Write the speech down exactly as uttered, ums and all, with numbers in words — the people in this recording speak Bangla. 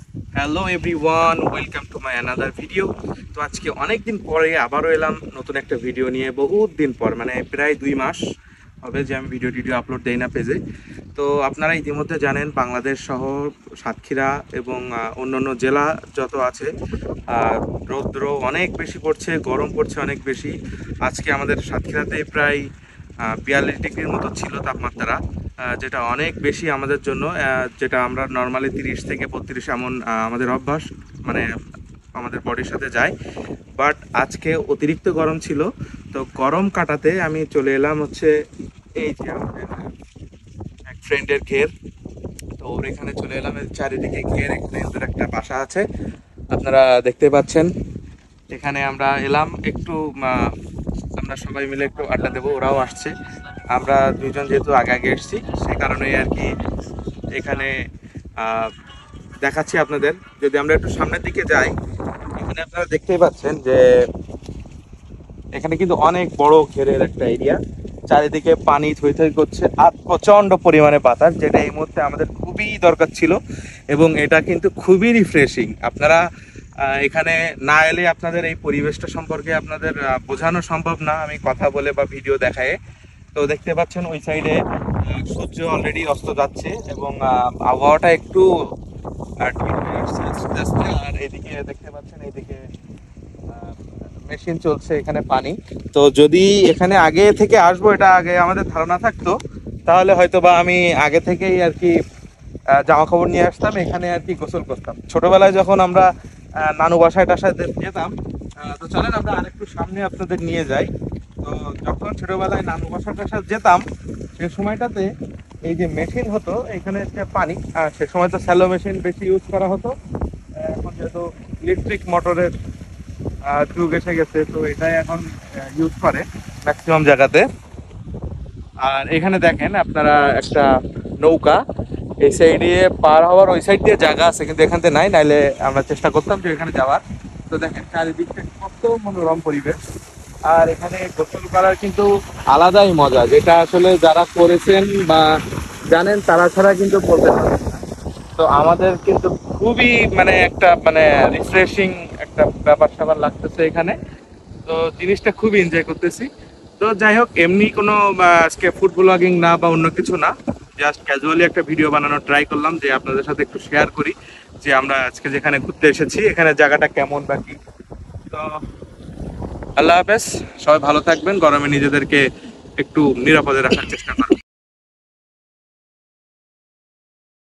Hello everyone, welcome to my another video. তো আজকে অনেক দিন পরে আবারও এলাম নতুন একটা ভিডিও নিয়ে। বহুত দিন পর, মানে প্রায় দুই মাস হবে যে আমি ভিডিও টিডিও আপলোড দেই না পেজে। তো আপনারা ইতিমধ্যে জানেন বাংলাদেশ সহ সাতক্ষীরা এবং আহ, অন্যান্য জেলা যত আছে, আহ, রৌদ্র অনেক বেশি পড়ছে, গরম পড়ছে অনেক বেশি। আজকে আমাদের সাতক্ষীরাতে প্রায় বিয়াল্লিশ ডিগ্রির মতো ছিল তাপমাত্রা, আহ, যেটা অনেক বেশি আমাদের জন্য। আহ, যেটা আমরা নর্মালি তিরিশ থেকে বত্রিশ এমন আহ, আমাদের অভ্যাস, মানে আমাদের বডির সাথে যায়। বাট আজকে অতিরিক্ত গরম ছিল। তো গরম কাটাতে আমি চলে এলাম হচ্ছে এই যে আমাদের এক ফ্রেন্ডের ঘের। তো ওর এখানে চলে এলাম, এর চারিদিকে ঘের, এখানে ওদের একটা বাসা আছে, আপনারা দেখতে পাচ্ছেন। এখানে আমরা এলাম একটু, আহ, আমরা সবাই মিলে একটু আড্ডা দেবো, ওরাও আসছে। আমরা দুইজন যেহেতু আগে আগে এসেছি, সে কারণেই আর কি এখানে আহ, দেখাচ্ছি আপনাদের। যদি আমরা একটু সামনের দিকে যাই, এখানে আপনারা দেখতেই পাচ্ছেন যে এখানে কিন্তু অনেক বড় ঘেরের একটা এরিয়া, চারিদিকে পানি থই থই করছে আর প্রচন্ড পরিমাণে বাতাস, যেটা এই মুহূর্তে আমাদের খুবই দরকার ছিল। এবং এটা কিন্তু খুবই রিফ্রেশিং। আপনারা আহ, এখানে না এলে আপনাদের এই পরিবেশটা সম্পর্কে আপনাদের আহ, বোঝানো সম্ভব না আমি কথা বলে বা ভিডিও দেখায়। তো দেখতে পাচ্ছেন ওই সাইডে সূর্য অলরেডি অস্ত যাচ্ছে এবং আহ, আবহাওয়াটা একটু আহ, ঠিক হয়ে আসছে আস্তে আস্তে। আর এদিকে দেখতে পাচ্ছেন, এইদিকে মেশিন চলছে, এখানে পানি। তো যদি এখানে আগে থেকে আসবো, এটা আগে আমাদের ধারণা থাকতো, তাহলে হয়তো বা আমি আগে থেকেই আর কি আহ, জামা কাপড় নিয়ে আসতাম, এখানে আর কি গোসল করতাম। ছোটবেলায় যখন আমরা আহ, নানু বাসায় টাসায় যেতাম, আহ, তো চলেন আমরা আরেকটু সামনে আপনাদের নিয়ে যাই। তো যখন ছোটবেলায় নানু বাসা টাসায় যেতাম, সে সময়টাতে এই যে মেশিন হতো এখানে যে পানি, আহ, সে সময় তো স্যালো মেশিন বেশি ইউজ করা হতো। আহ, এখন যেহেতু ইলেকট্রিক মোটরের আহ, যুগ এসে গেছে, তো এটাই এখন ইউজ করে ম্যাক্সিমাম জায়গাতে। আর এখানে দেখেন আপনারা একটা নৌকা, এই সাইডে পার হওয়ার ওই সাইড দিয়ে জায়গা আছে, কিন্তু এখান থেকে নাই, নাইলে আমরা চেষ্টা করতাম যে এখানে যাওয়ার। তো দেখেন চারিদিকটা কত মনোরম পরিবেশ। আর এখানে গোসল করার কিন্তু আলাদাই মজা, যেটা আসলে যারা করেছেন বা জানেন তারা ছাড়া কিন্তু বলতে পারবেন না। তো আমাদের কিন্তু খুবই মানে একটা মানে রিফ্রেশিং একটা ব্যাপার স্যাপার লাগতেছে এখানে। তো জিনিসটা খুবই এনজয় করতেছি। তো যাই হোক, এমনি কোনো আহ, আজকে ফুড ব্লগিং না বা অন্য কিছু না, জাস্ট ক্যাজুয়ালি একটা ভিডিও বানানোর ট্রাই করলাম, যে আপনাদের সাথে একটু শেয়ার করি যে আমরা আজকে যেখানে ঘুরতে এসেছি এখানে জায়গাটা কেমন বা কি। তো আল্লাহ হাফেজ, সবাই ভালো থাকবেন, গরমে নিজেদেরকে একটু নিরাপদে রাখার চেষ্টা করবেন।